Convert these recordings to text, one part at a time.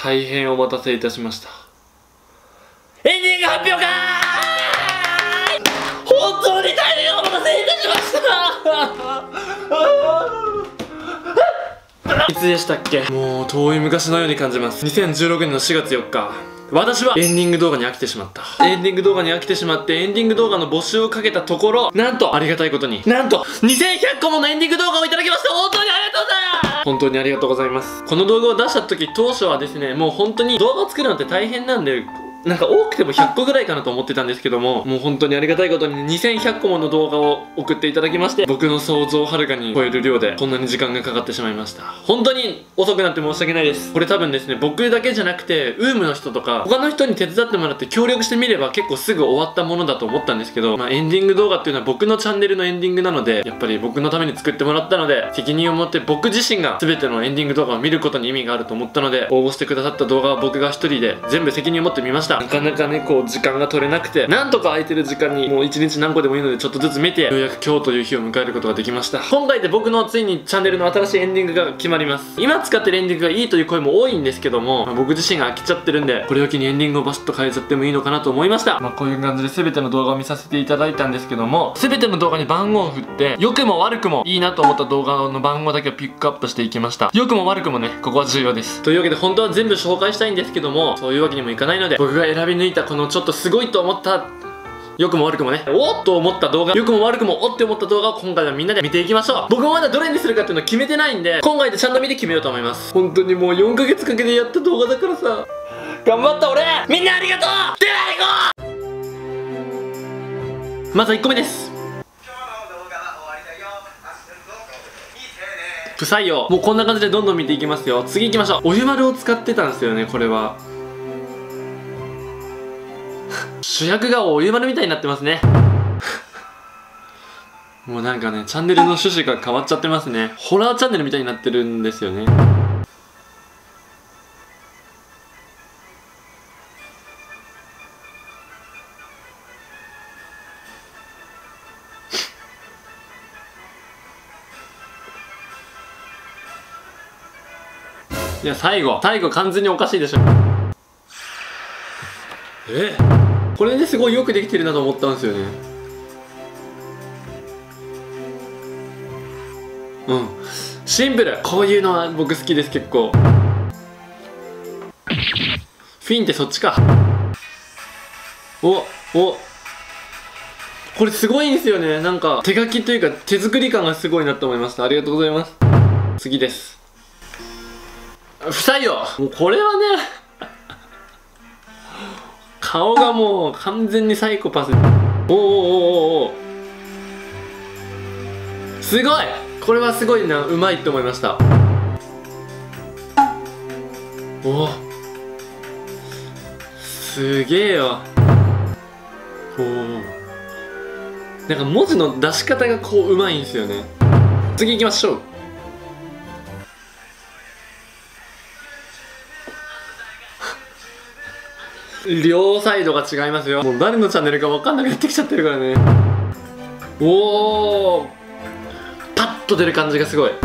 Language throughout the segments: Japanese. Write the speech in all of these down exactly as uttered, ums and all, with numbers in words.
大変お待たせいたしました。エンディング発表かー。本当に大変お待たせいたしましたいつでしたっけ。もう遠い昔のように感じます。にせんじゅうろくねんのしがつよっか、私はエンディング動画に飽きてしまった。エンディング動画に飽きてしまってエンディング動画の募集をかけたところ、なんとありがたいことになんとにせんひゃっこものエンディング動画をいただきました。本当にありがとうございます。本当にありがとうございます。この動画を出した時、当初はですね、もう本当に動画を作るのって大変なんで、なんか多くてもひゃっこぐらいかなと思ってたんですけども、もう本当にありがたいことににせんひゃっこもの動画を送っていただきまして、僕の想像をはるかに超える量でこんなに時間がかかってしまいました。本当に遅くなって申し訳ないです。これ多分ですね、僕だけじゃなくてウームの人とか他の人に手伝ってもらって協力してみれば結構すぐ終わったものだと思ったんですけど、まあ、エンディング動画っていうのは僕のチャンネルのエンディングなので、やっぱり僕のために作ってもらったので、責任を持って僕自身が全てのエンディング動画を見ることに意味があると思ったので、応募してくださった動画は僕が一人で全部責任を持って見ました。なかなかね、こう時間が取れなくて、なんとか空いてる時間にもう一日何個でもいいのでちょっとずつ見て、ようやく今日という日を迎えることができました。今回で僕のついにチャンネルの新しいエンディングが決まります。今使ってるエンディングがいいという声も多いんですけども、まあ、僕自身が飽きちゃってるんで、これを機にエンディングをバシッと変えちゃってもいいのかなと思いました。まあこういう感じで全ての動画を見させていただいたんですけども、全ての動画に番号を振って、良くも悪くもいいなと思った動画の番号だけをピックアップしていきました。良くも悪くもね、ここは重要です。というわけで本当は全部紹介したいんですけども、そういうわけにもいかないので、僕が選び抜いたこのちょっとすごいと思った良くも悪くもね、おっと思った動画、良くも悪くもおって思った動画を今回はみんなで見ていきましょう。僕もまだどれにするかっていうのを決めてないんで、今回でちゃんと見て決めようと思います。本当にもうよんかげつかけてやった動画だからさ、頑張った俺。みんなありがとう。では行こう。まずはいっこめです。不採用。もうこんな感じでどんどん見ていきますよ。次行きましょう。お湯丸を使ってたんですよね、これは。主役がお湯丸みたいになってますねもうなんかね、チャンネルの趣旨が変わっちゃってますね。ホラーチャンネルみたいになってるんですよね。いや、最後最後完全におかしいでしょ。えこれですごいよくできてるなと思ったんですよね。うん、シンプル。こういうのは僕好きです。結構フィンってそっちか。おおこれすごいんですよね。なんか手書きというか手作り感がすごいなと思いました。ありがとうございます。次です。不採用。もうこれはね顔がもう完全にサイコパス。おおおおおすごい。これはすごいな、うまいって思いました。おおすげえよ。おおなんか文字の出し方がこううまいんですよね。次行きましょう。両サイドが違いますよ。もう誰のチャンネルか分かんなくなってきちゃってるからね。おおパッと出る感じがすごい。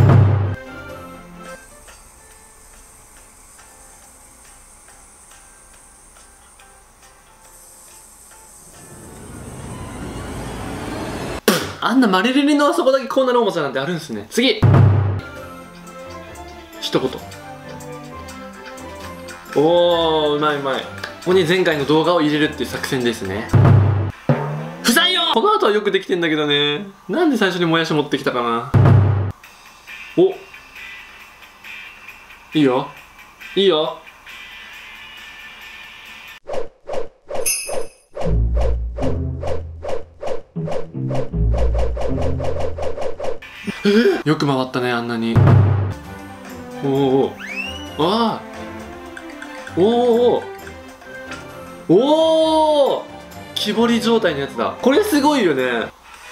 あんなマリリリのあそこだけこんなの重さなんてあるんですね。次一言。おおうまいうまい。ここに前回の動画を入れるっていう作戦ですね。不採用。この後はよくできてんだけどね。なんで最初にもやし持ってきたかな。おいいよいいよ。えー、よく回ったね、あんなに。おおああおおおお木彫り状態のやつだ。これすごいよね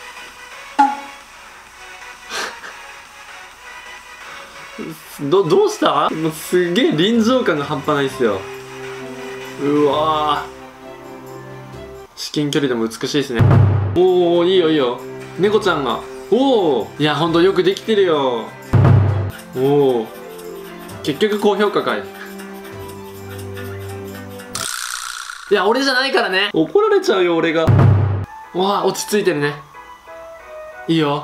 どどうしたもうすげえ臨場感が半端ないっすよ。うわ至近距離でも美しいですね。おおいいよいいよ。猫ちゃんがおおいやほんとよくできてるよ。おお結局高評価かい。 いや俺じゃないからね。怒られちゃうよ俺が。わあ落ち着いてるね。いいよ。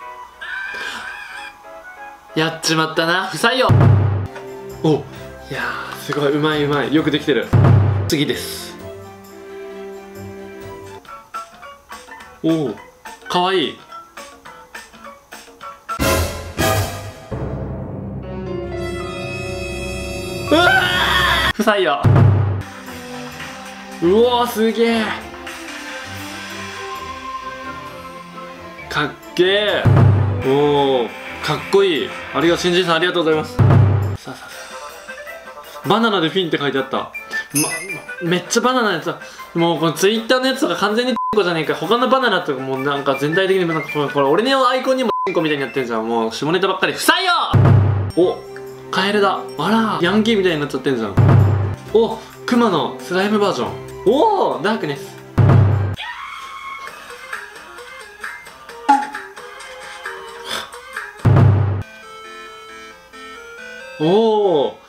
やっちまったな。不採用。お、いやーすごい、うまいうまい、よくできてる。次です。おおかわいい。うわー不採用。うおーすげえかっけえ。おおかっこいい。ありがとう、新人さんありがとうございます。さあさあさあ、バナナでフィンって書いてあった。ま、めっちゃバナナのやつだ。もうこのツイッターのやつとか完全にじゃねえか。他のバナナとかもうなんか全体的になんかこれ、これ俺のアイコンにもみたいになってんじゃん。もう下ネタばっかり。不採用。おカエルだ。あらヤンキーみたいになっちゃってんじゃん。おクマのスライムバージョン。おおダークネス。おお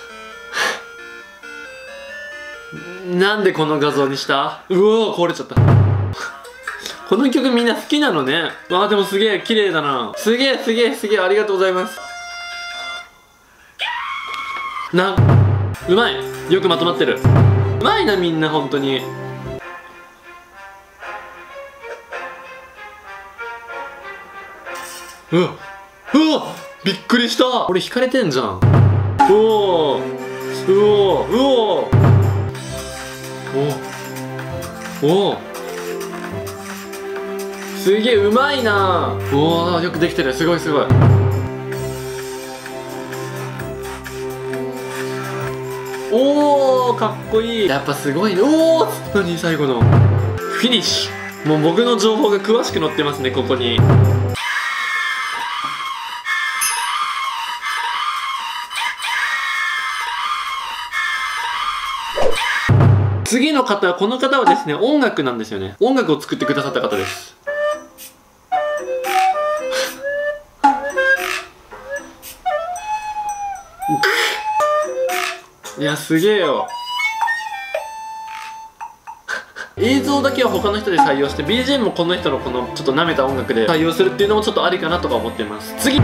なんでこの画像にした？うわ壊れちゃった。この曲みんな好きなのね。わあでもすげえ綺麗だな。すげえすげえすげえありがとうございます。なうまい。よくまとまってる。うまいなみんな本当に。うわうわびっくりした。俺引かれてんじゃん。うおーうおーうおーおおおすげえうまいな。おおよくできてる。すごいすごい。おおかっこいい。やっぱすごいね。おお何最後のフィニッシュ。もう僕の情報が詳しく載ってますねここに。次の方はこの方はですね音楽なんですよね。音楽を作ってくださった方です。いやすげえよ。映像だけは他の人で採用して ビージーエム もこの人のこのちょっと舐めた音楽で採用するっていうのもちょっとありかなとか思ってます。次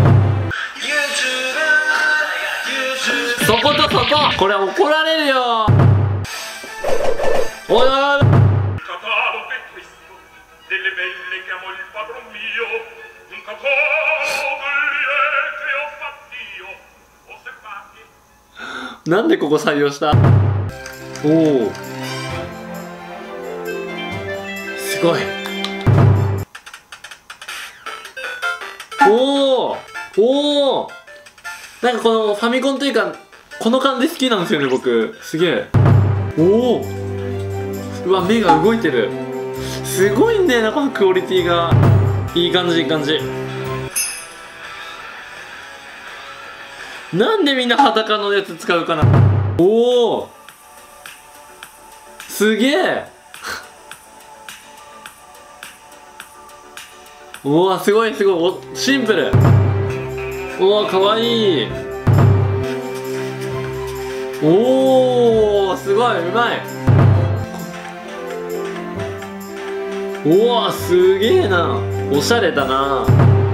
そことそここれ怒られるよ。おいおいおいなんでここ採用した？おおすごい。おおおおなんかこのファミコンというかこの感じ好きなんですよね僕。すげえ。おおうわ目が動いてる。すごいんだよなこのクオリティが。いい感じいい感じ。なんでみんな裸のやつ使うかな。おおすげえおおすごいすごい。おシンプル。おおかわいい。おおすごいうまい。おおすげえな。おしゃれだな。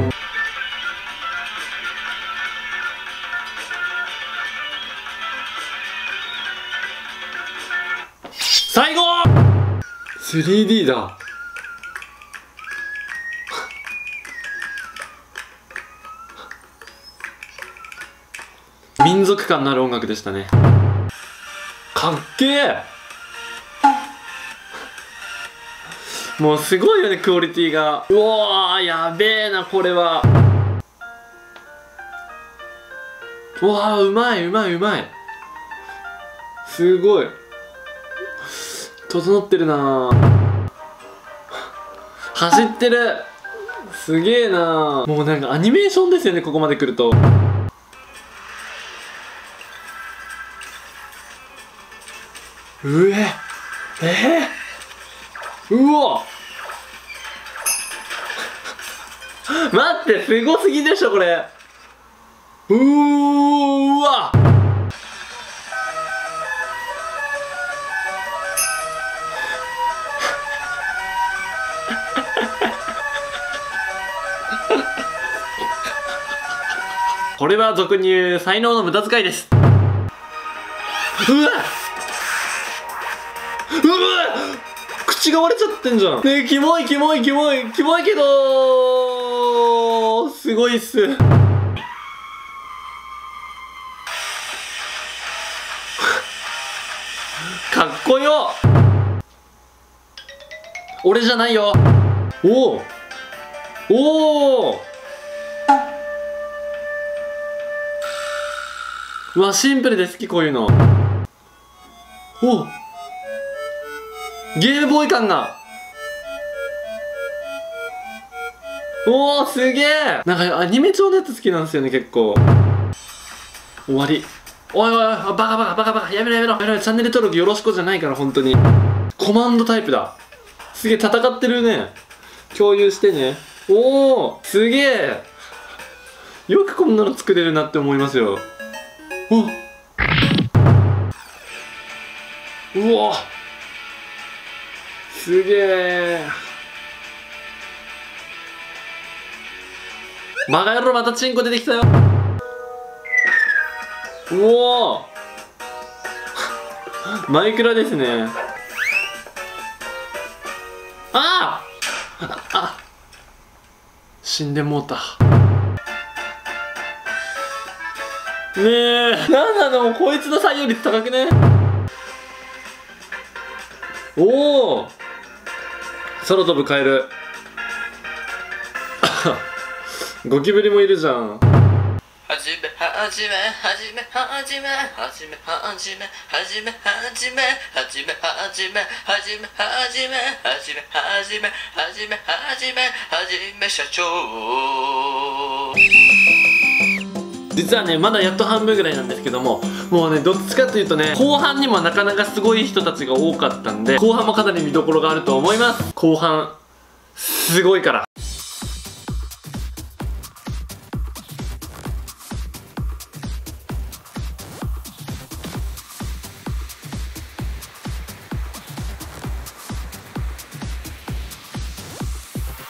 最後 スリーディー だ。民族感のある音楽でしたね。かっけえ。もうすごいよねクオリティが。うわーやべえなこれは。うわーうまいうまいうまい。すごい整ってるな。走ってる。すげえな。もうなんかアニメーションですよねここまで来ると。うええー、うわ待ってすごすぎでしょこれ。うーわこれは俗に言う才能の無駄遣いです。うわうわ口が割れちゃってんじゃん。ねえ、キモいキモいキモいキモいけどすごいっす。かっこよ。俺じゃないよ。おおおお、うわ、シンプルで好き、こういうの。おお、ゲームボーイ感が。おお、すげえ。なんかアニメ調のやつ好きなんですよね、結構。終わり。おいおいおい、バカバカバカバカ、やめろやめろやめろ。チャンネル登録よろしくじゃないから、本当に。コマンドタイプだ。すげえ、戦ってるね。共有してね。おお、すげえ。よくこんなの作れるなって思いますよ。おっ、うわ、すげえ。バカ野郎、またチンコ出てきたよ。うおマイクラですね。あああ、死んでもうた。ねえ、なんなの、こいつの採用率高くね。おお、空飛ぶカエル。ゴキブリもいるじゃん。 はじめはじめはじめはじめはじめはじめはじめはじめはじめはじめはじめはじめはじめはじめはじめはじめはじめ社長。 実はね、まだやっと半分ぐらいなんですけども、もうね、どっちかというとね、後半にもなかなかすごい人たちが多かったんで、後半もかなり見どころがあると思います。後半すごいから。